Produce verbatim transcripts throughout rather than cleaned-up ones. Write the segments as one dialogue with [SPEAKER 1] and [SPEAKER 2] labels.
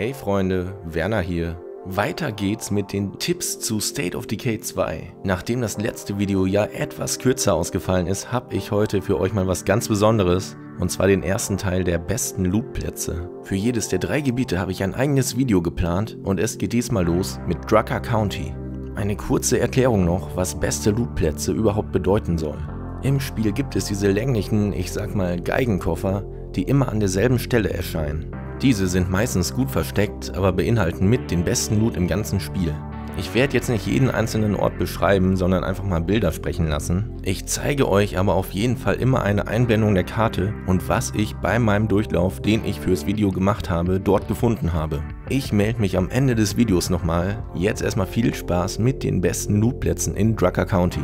[SPEAKER 1] Hey Freunde, Werner hier. Weiter geht's mit den Tipps zu State of Decay zwei. Nachdem das letzte Video ja etwas kürzer ausgefallen ist, habe ich heute für euch mal was ganz Besonderes, und zwar den ersten Teil der besten Lootplätze. Für jedes der drei Gebiete habe ich ein eigenes Video geplant und es geht diesmal los mit Drucker County. Eine kurze Erklärung noch, was beste Lootplätze überhaupt bedeuten soll. Im Spiel gibt es diese länglichen, ich sag mal Geigenkoffer, die immer an derselben Stelle erscheinen. Diese sind meistens gut versteckt, aber beinhalten mit den besten Loot im ganzen Spiel. Ich werde jetzt nicht jeden einzelnen Ort beschreiben, sondern einfach mal Bilder sprechen lassen. Ich zeige euch aber auf jeden Fall immer eine Einblendung der Karte und was ich bei meinem Durchlauf, den ich fürs Video gemacht habe, dort gefunden habe. Ich melde mich am Ende des Videos nochmal. Jetzt erstmal viel Spaß mit den besten Lootplätzen in Drucker County.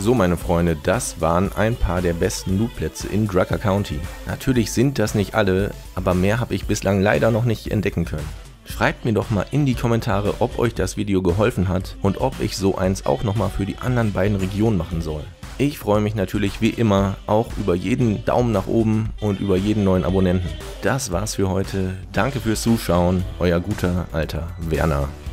[SPEAKER 1] So meine Freunde, das waren ein paar der besten Lootplätze in Drucker County. Natürlich sind das nicht alle, aber mehr habe ich bislang leider noch nicht entdecken können. Schreibt mir doch mal in die Kommentare, ob euch das Video geholfen hat und ob ich so eins auch nochmal für die anderen beiden Regionen machen soll. Ich freue mich natürlich wie immer auch über jeden Daumen nach oben und über jeden neuen Abonnenten. Das war's für heute. Danke fürs Zuschauen. Euer guter alter Werner.